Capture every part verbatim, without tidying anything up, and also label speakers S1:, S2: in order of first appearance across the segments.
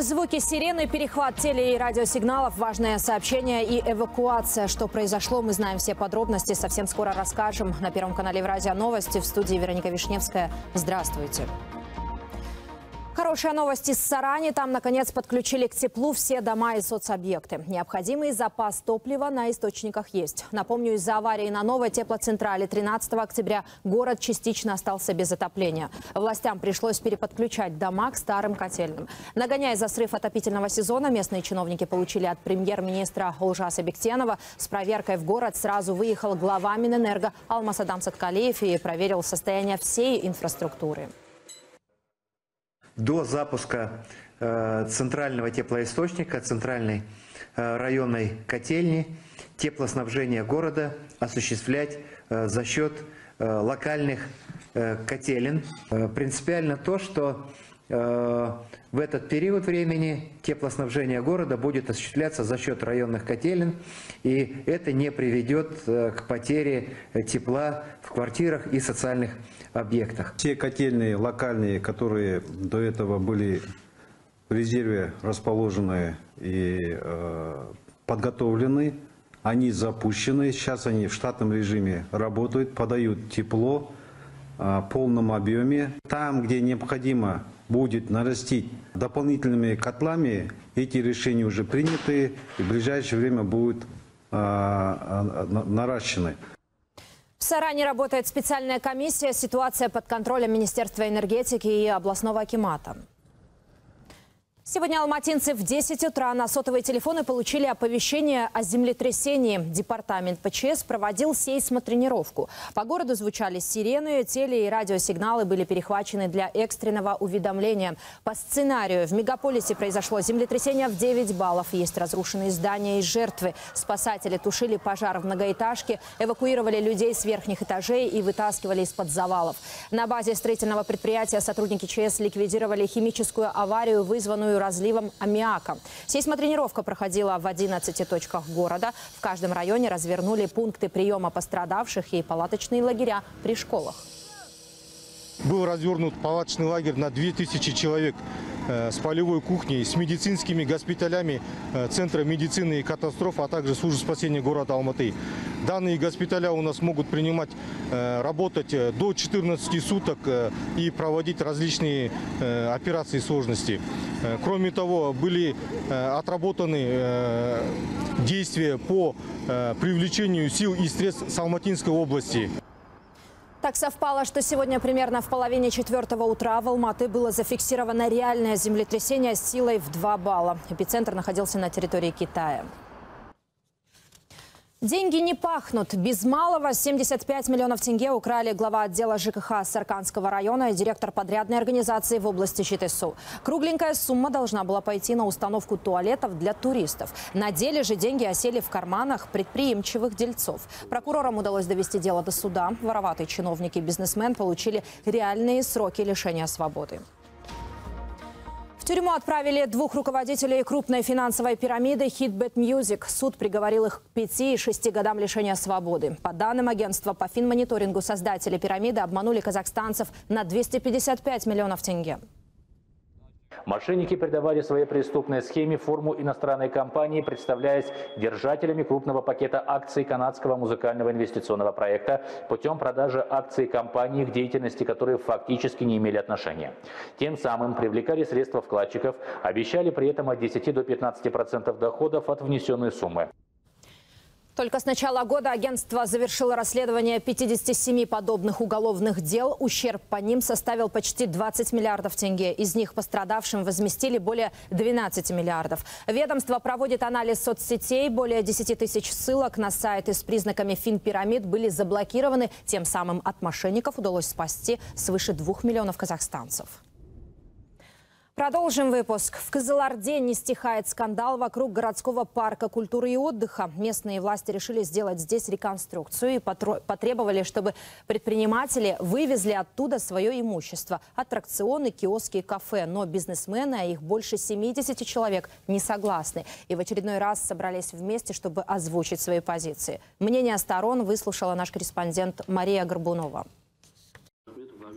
S1: Звуки сирены, перехват теле- и радиосигналов, важное сообщение и эвакуация. Что произошло, мы знаем все подробности. Совсем скоро расскажем. На Первом канале Евразия новости. В студии Вероника Вишневская. Здравствуйте. Хорошая новость из Сарани. Там, наконец, подключили к теплу все дома и соцобъекты. Необходимый запас топлива на источниках есть. Напомню, из-за аварии на новой теплоцентрале тринадцатого октября город частично остался без отопления. Властям пришлось переподключать дома к старым котельным. Нагоняя за срыв отопительного сезона, местные чиновники получили от премьер-министра Олжаса Бектенова. С проверкой в город сразу выехал глава Минэнерго Алмаз-Адам Саткалиев и проверил состояние всей инфраструктуры.
S2: До запуска э, центрального теплоисточника, центральной э, районной котельни, теплоснабжение города осуществлять э, за счет э, локальных э, котелен. Э, принципиально то, что э, в этот период времени теплоснабжение города будет осуществляться за счет районных котелен, и это не приведет э, к потере тепла в квартирах и социальных объектах.
S3: Все котельные локальные, которые до этого были в резерве расположены и э, подготовлены, они запущены. Сейчас они в штатном режиме работают, подают тепло э, в полном объеме. Там, где необходимо будет нарастить дополнительными котлами, эти решения уже приняты и в ближайшее время будут э, наращены.
S1: В Саране работает специальная комиссия. Ситуация под контролем Министерства энергетики и областного акимата. Сегодня алматинцы в десять утра на сотовые телефоны получили оповещение о землетрясении. Департамент ПЧС проводил сейсмотренировку. По городу звучали сирены, теле- и радиосигналы были перехвачены для экстренного уведомления. По сценарию в мегаполисе произошло землетрясение в девять баллов. Есть разрушенные здания и жертвы. Спасатели тушили пожар в многоэтажке, эвакуировали людей с верхних этажей и вытаскивали из-под завалов. На базе строительного предприятия сотрудники ЧС ликвидировали химическую аварию, вызванную разливом аммиака. Сейсмотренировка проходила в одиннадцати точках города. В каждом районе развернули пункты приема пострадавших и палаточные лагеря при школах.
S4: Был развернут палаточный лагерь на две тысячи человек с полевой кухней, с медицинскими госпиталями Центра медицины и катастроф, а также службы спасения города Алматы. Данные госпиталя у нас могут принимать, работать до четырнадцати суток и проводить различные операции сложности. Кроме того, были отработаны действия по привлечению сил и средств с Алматинской области.
S1: Так совпало, что сегодня примерно в половине четвертого утра в Алматы было зафиксировано реальное землетрясение с силой в два балла. Эпицентр находился на территории Китая. Деньги не пахнут. Без малого семьдесят пять миллионов тенге украли глава отдела ЖКХ Сарканского района и директор подрядной организации в области Читесу. Кругленькая сумма должна была пойти на установку туалетов для туристов. На деле же деньги осели в карманах предприимчивых дельцов. Прокурорам удалось довести дело до суда. Вороватые чиновники и бизнесмен получили реальные сроки лишения свободы. В тюрьму отправили двух руководителей крупной финансовой пирамиды Hit-Bet Music. Суд приговорил их к пяти и шести годам лишения свободы. По данным агентства по финмониторингу, создатели пирамиды обманули казахстанцев на двести пятьдесят пять миллионов тенге.
S5: Мошенники придавали своей преступной схеме форму иностранной компании, представляясь держателями крупного пакета акций канадского музыкального инвестиционного проекта путем продажи акций компании, к деятельности которой фактически не имели отношения. Тем самым привлекали средства вкладчиков, обещали при этом от десяти до пятнадцати процентов доходов от внесенной суммы.
S1: Только с начала года агентство завершило расследование пятидесяти семи подобных уголовных дел. Ущерб по ним составил почти двадцать миллиардов тенге. Из них пострадавшим возместили более двенадцати миллиардов. Ведомство проводит анализ соцсетей. Более десяти тысяч ссылок на сайты с признаками финпирамид были заблокированы. Тем самым от мошенников удалось спасти свыше двух миллионов казахстанцев. Продолжим выпуск. В Кызылорде не стихает скандал вокруг городского парка культуры и отдыха. Местные власти решили сделать здесь реконструкцию и потребовали, чтобы предприниматели вывезли оттуда свое имущество. Аттракционы, киоски и кафе. Но бизнесмены, а их больше семидесяти человек, не согласны. И в очередной раз собрались вместе, чтобы озвучить свои позиции. Мнение сторон выслушала наш корреспондент Мария Горбунова.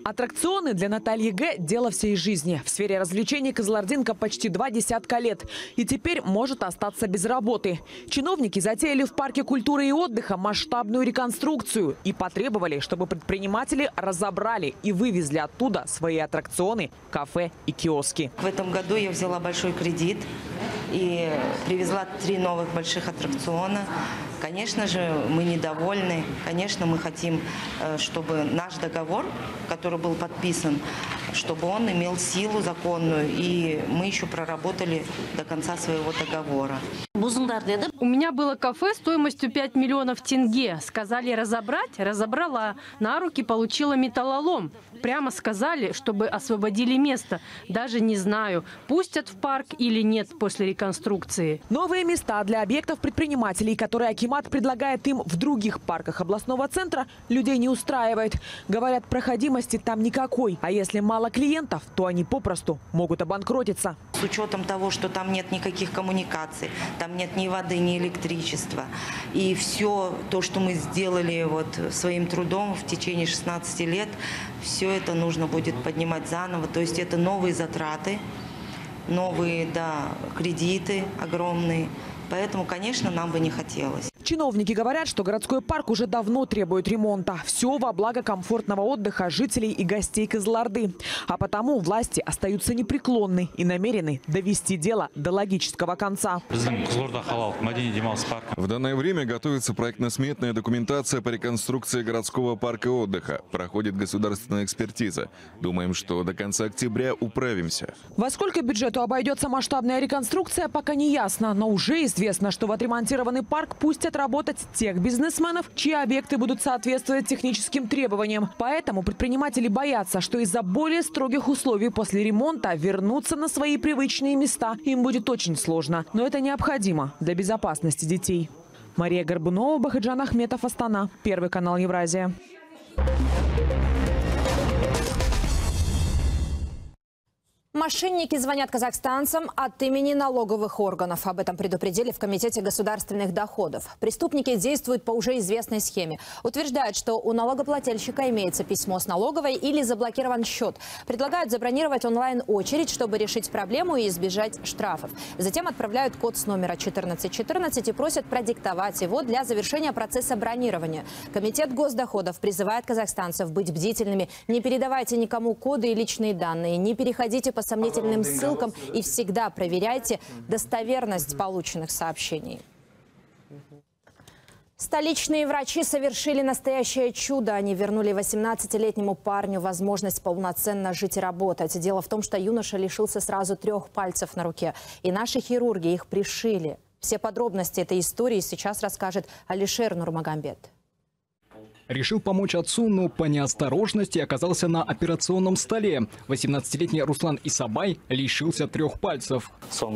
S6: Аттракционы для Натальи Г. – дело всей жизни. В сфере развлечений Кызылординка почти два десятка лет. И теперь может остаться без работы. Чиновники затеяли в парке культуры и отдыха масштабную реконструкцию. И потребовали, чтобы предприниматели разобрали и вывезли оттуда свои аттракционы, кафе и киоски.
S7: В этом году я взяла большой кредит и привезла три новых больших аттракциона. Конечно же, мы недовольны. Конечно, мы хотим, чтобы наш договор, который был подписан, чтобы он имел силу законную. И мы еще проработали до конца своего договора.
S8: У меня было кафе стоимостью пять миллионов тенге. Сказали разобрать, разобрала. На руки получила металлолом. Прямо сказали, чтобы освободили место. Даже не знаю, пустят в парк или нет после реконструкции.
S6: Новые места для объектов предпринимателей, которые акимат предлагает им в других парках областного центра, людей не устраивает. Говорят, проходимости там никакой. А если мало клиентов, то они попросту могут обанкротиться.
S7: С учетом того, что там нет никаких коммуникаций, там нет ни воды, ни электричества. И все то, что мы сделали вот своим трудом в течение шестнадцати лет, все это нужно будет поднимать заново. То есть это новые затраты, новые, да, кредиты огромные. Поэтому, конечно, нам бы не хотелось.
S6: Чиновники говорят, что городской парк уже давно требует ремонта. Все во благо комфортного отдыха жителей и гостей Кызылорды. А потому власти остаются непреклонны и намерены довести дело до логического конца.
S9: В данное время готовится проектно-сметная документация по реконструкции городского парка отдыха. Проходит государственная экспертиза. Думаем, что до конца октября управимся.
S6: Во сколько бюджету обойдется масштабная реконструкция, пока не ясно. Но уже известно, что в отремонтированный парк пустят работать тех бизнесменов, чьи объекты будут соответствовать техническим требованиям. Поэтому предприниматели боятся, что из-за более строгих условий после ремонта вернуться на свои привычные места им будет очень сложно. Но это необходимо для безопасности детей. Мария Горбунова, Бахаджан Ахметов, Астана. Первый канал Евразия.
S1: Мошенники звонят казахстанцам от имени налоговых органов. Об этом предупредили в Комитете государственных доходов. Преступники действуют по уже известной схеме. Утверждают, что у налогоплательщика имеется письмо с налоговой или заблокирован счет. Предлагают забронировать онлайн-очередь, чтобы решить проблему и избежать штрафов. Затем отправляют код с номера четырнадцать четырнадцать и просят продиктовать его для завершения процесса бронирования. Комитет госдоходов призывает казахстанцев быть бдительными. Не передавайте никому коды и личные данные. Не переходите по сомнительным ссылкам и всегда проверяйте достоверность полученных сообщений. Столичные врачи совершили настоящее чудо. Они вернули восемнадцатилетнему парню возможность полноценно жить и работать. Дело в том, что юноша лишился сразу трех пальцев на руке. И наши хирурги их пришили. Все подробности этой истории сейчас расскажет Алишер Нурмагомбет.
S10: Решил помочь отцу, но по неосторожности оказался на операционном столе. восемнадцатилетний Руслан Исабай лишился трех пальцев.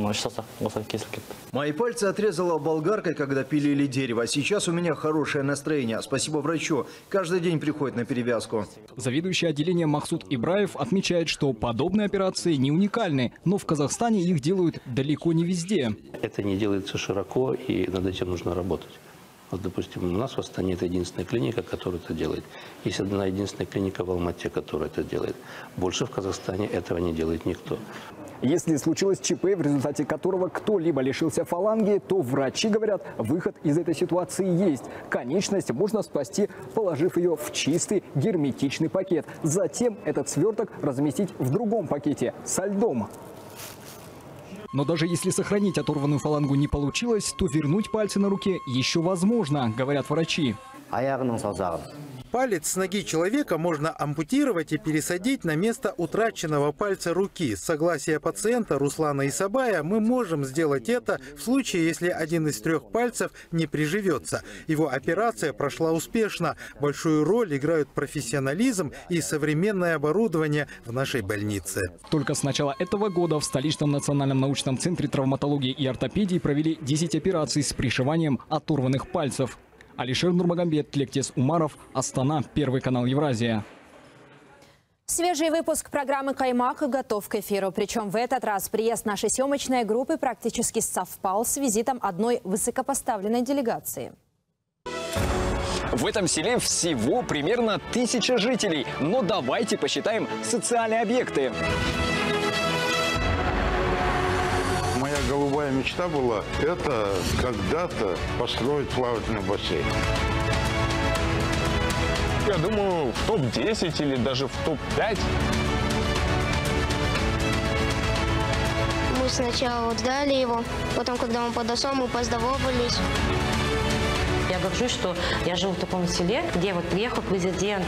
S11: Мои пальцы отрезала болгаркой, когда пилили дерево. Сейчас у меня хорошее настроение. Спасибо врачу. Каждый день приходит на перевязку.
S10: Заведующий отделением Махсуд Ибраев отмечает, что подобные операции не уникальны, но в Казахстане их делают далеко не везде.
S12: Это не делается широко, и над этим нужно работать. Вот, допустим, у нас в Астане это единственная клиника, которая это делает. Есть одна единственная клиника в Алмате, которая это делает. Больше в Казахстане этого не делает никто.
S10: Если случилось ЧП, в результате которого кто-либо лишился фаланги, то врачи говорят, выход из этой ситуации есть. Конечность можно спасти, положив ее в чистый герметичный пакет. Затем этот сверток разместить в другом пакете со льдом. Но даже если сохранить оторванную фалангу не получилось, то вернуть пальцы на руке еще возможно, говорят врачи.
S13: Палец с ноги человека можно ампутировать и пересадить на место утраченного пальца руки. С согласия пациента Руслана Исабая мы можем сделать это в случае, если один из трех пальцев не приживется. Его операция прошла успешно. Большую роль играют профессионализм и современное оборудование в нашей больнице.
S10: Только с начала этого года в столичном национальном научном центре травматологии и ортопедии провели десять операций с пришиванием оторванных пальцев. Алишер Нурмагомбет, Лектес Умаров, Астана, Первый канал Евразия.
S1: Свежий выпуск программы «Каймак» готов к эфиру. Причем в этот раз приезд нашей съемочной группы практически совпал с визитом одной высокопоставленной делегации.
S10: В этом селе всего примерно тысяча жителей. Но давайте посчитаем социальные объекты.
S14: Моя голубая мечта была это когда-то построить плавательный бассейн.
S15: Я думаю, в топ десять или даже в топ пять.
S16: Мы сначала вот ждали его, потом, когда он подошел, мы поздоровались.
S17: Я горжусь, что я живу в таком селе, где вот приехал президент.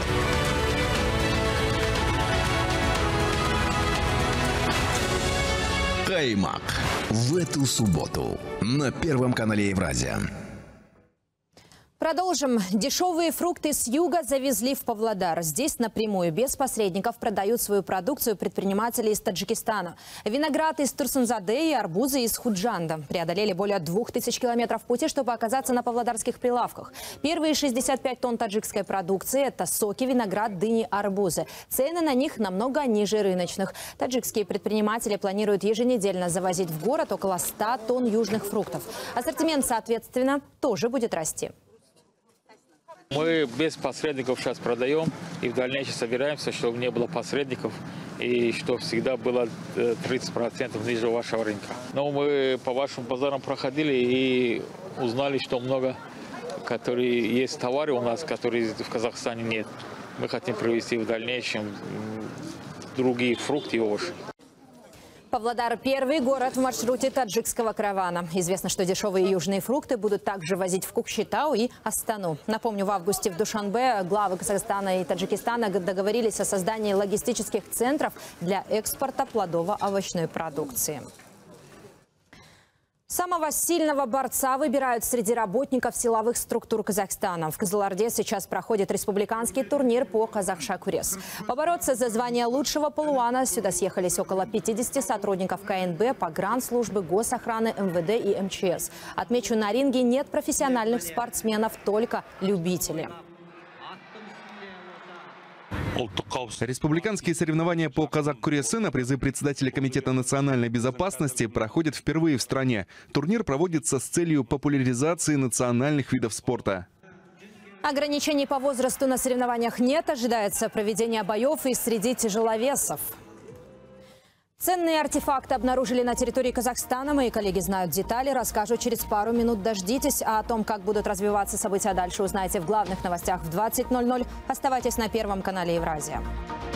S18: Каймак. В эту субботу на Первом канале Евразия.
S1: Продолжим. Дешевые фрукты с юга завезли в Павлодар. Здесь напрямую, без посредников, продают свою продукцию предприниматели из Таджикистана. Виноград из Турсунзаде и арбузы из Худжанда преодолели более двух тысяч километров пути, чтобы оказаться на павлодарских прилавках. Первые шестьдесят пять тонн таджикской продукции – это соки, виноград, дыни, арбузы. Цены на них намного ниже рыночных. Таджикские предприниматели планируют еженедельно завозить в город около ста тонн южных фруктов. Ассортимент, соответственно, тоже будет расти.
S19: Мы без посредников сейчас продаем и в дальнейшем собираемся, чтобы не было посредников и чтобы всегда было тридцать процентов ниже вашего рынка. Но мы по вашим базарам проходили и узнали, что много, которые есть товары у нас, которые в Казахстане нет. Мы хотим привезти в дальнейшем другие фрукты и овощи.
S1: Павлодар – первый город в маршруте таджикского каравана. Известно, что дешевые южные фрукты будут также возить в Кукшетау и Астану. Напомню, в августе в Душанбе главы Казахстана и Таджикистана договорились о создании логистических центров для экспорта плодово-овощной продукции. Самого сильного борца выбирают среди работников силовых структур Казахстана. В Кызылорде сейчас проходит республиканский турнир по казах-шакурес. Побороться за звание лучшего палуана сюда съехались около пятидесяти сотрудников ка эн бэ, погранслужбы, госохраны, эм вэ дэ и эм че эс. Отмечу, на ринге нет профессиональных спортсменов, только любители.
S20: Республиканские соревнования по казак-күресі на призы председателя Комитета национальной безопасности проходят впервые в стране. Турнир проводится с целью популяризации национальных видов спорта.
S1: Ограничений по возрасту на соревнованиях нет. Ожидается проведение боев и среди тяжеловесов. Ценные артефакты обнаружили на территории Казахстана. Мои коллеги знают детали, расскажу через пару минут. Дождитесь. А о том, как будут развиваться события дальше, узнаете в главных новостях в двадцать ноль ноль. Оставайтесь на Первом канале Евразия.